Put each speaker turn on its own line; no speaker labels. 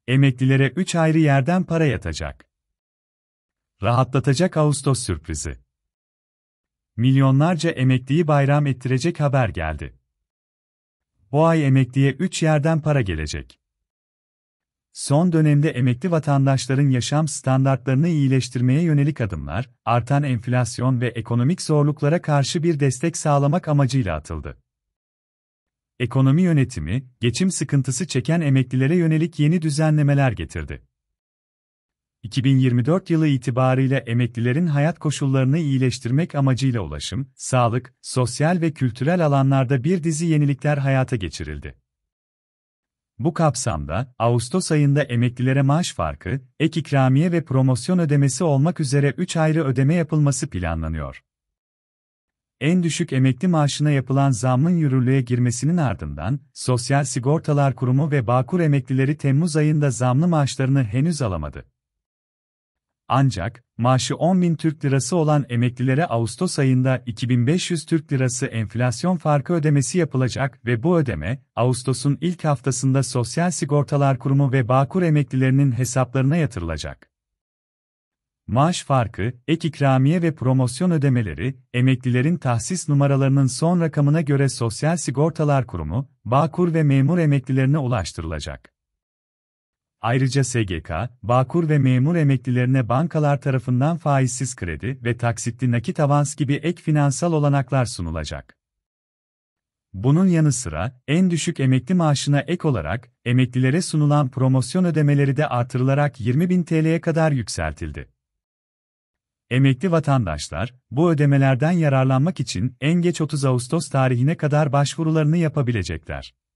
Emeklilere 3 ayrı yerden para yatacak. Rahatlatacak Ağustos sürprizi. Milyonlarca emekliyi bayram ettirecek haber geldi. Bu ay emekliye 3 yerden para gelecek. Son dönemde emekli vatandaşların yaşam standartlarını iyileştirmeye yönelik adımlar, artan enflasyon ve ekonomik zorluklara karşı bir destek sağlamak amacıyla atıldı. Ekonomi yönetimi, geçim sıkıntısı çeken emeklilere yönelik yeni düzenlemeler getirdi. 2024 yılı itibarıyla emeklilerin hayat koşullarını iyileştirmek amacıyla ulaşım, sağlık, sosyal ve kültürel alanlarda bir dizi yenilikler hayata geçirildi. Bu kapsamda, Ağustos ayında emeklilere maaş farkı, ek ikramiye ve promosyon ödemesi olmak üzere 3 ayrı ödeme yapılması planlanıyor. En düşük emekli maaşına yapılan zammın yürürlüğe girmesinin ardından, Sosyal Sigortalar Kurumu ve Bağkur emeklileri Temmuz ayında zamlı maaşlarını henüz alamadı. Ancak, maaşı 10.000 Türk Lirası olan emeklilere Ağustos ayında 2.500 Türk Lirası enflasyon farkı ödemesi yapılacak ve bu ödeme, Ağustos'un ilk haftasında Sosyal Sigortalar Kurumu ve Bağkur emeklilerinin hesaplarına yatırılacak. Maaş farkı, ek ikramiye ve promosyon ödemeleri, emeklilerin tahsis numaralarının son rakamına göre Sosyal Sigortalar Kurumu, Bağkur ve memur emeklilerine ulaştırılacak. Ayrıca SGK, Bağkur ve memur emeklilerine bankalar tarafından faizsiz kredi ve taksitli nakit avans gibi ek finansal olanaklar sunulacak. Bunun yanı sıra, en düşük emekli maaşına ek olarak, emeklilere sunulan promosyon ödemeleri de artırılarak 20.000 TL'ye kadar yükseltildi. Emekli vatandaşlar, bu ödemelerden yararlanmak için en geç 30 Ağustos tarihine kadar başvurularını yapabilecekler.